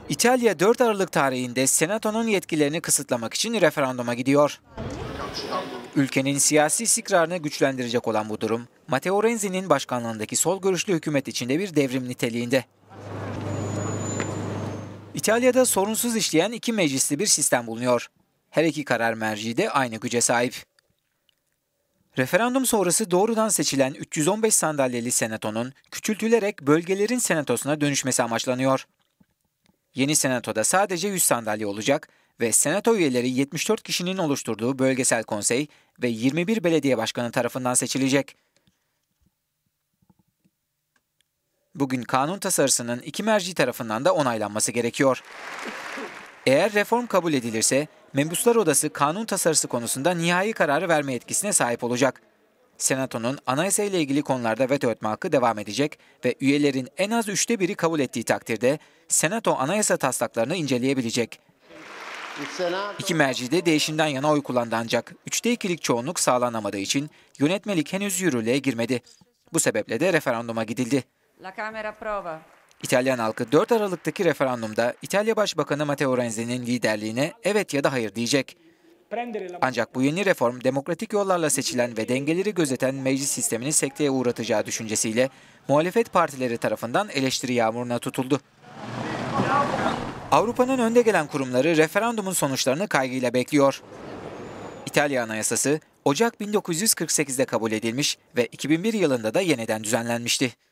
İtalya 4 Aralık tarihinde Senato'nun yetkilerini kısıtlamak için referanduma gidiyor. Ülkenin siyasi istikrarını güçlendirecek olan bu durum, Matteo Renzi'nin başkanlığındaki sol görüşlü hükümet içinde bir devrim niteliğinde. İtalya'da sorunsuz işleyen iki meclisli bir sistem bulunuyor. Her iki karar merci de aynı güce sahip. Referandum sonrası doğrudan seçilen 315 sandalyeli senatonun küçültülerek bölgelerin senatosuna dönüşmesi amaçlanıyor. Yeni senatoda sadece 100 sandalye olacak ve senato üyeleri 74 kişinin oluşturduğu bölgesel konsey ve 21 belediye başkanı tarafından seçilecek. Bugün kanun tasarısının iki merci tarafından da onaylanması gerekiyor. Eğer reform kabul edilirse, Mebuslar Odası kanun tasarısı konusunda nihai kararı verme yetkisine sahip olacak. Senato'nun anayasa ile ilgili konularda veto etme hakkı devam edecek ve üyelerin en az 1/3'ü kabul ettiği takdirde Senato anayasa taslaklarını inceleyebilecek. İki merci de değişimden yana oy kullandı ancak 2/3'lik çoğunluk sağlanamadığı için yönetmelik henüz yürürlüğe girmedi. Bu sebeple de referanduma gidildi. İtalyan halkı 4 Aralık'taki referandumda İtalya Başbakanı Matteo Renzi'nin liderliğine evet ya da hayır diyecek. Ancak bu yeni reform demokratik yollarla seçilen ve dengeleri gözeten meclis sistemini sekteye uğratacağı düşüncesiyle muhalefet partileri tarafından eleştiri yağmuruna tutuldu. Avrupa'nın önde gelen kurumları referandumun sonuçlarını kaygıyla bekliyor. İtalya Anayasası Ocak 1948'de kabul edilmiş ve 2001 yılında da yeniden düzenlenmişti.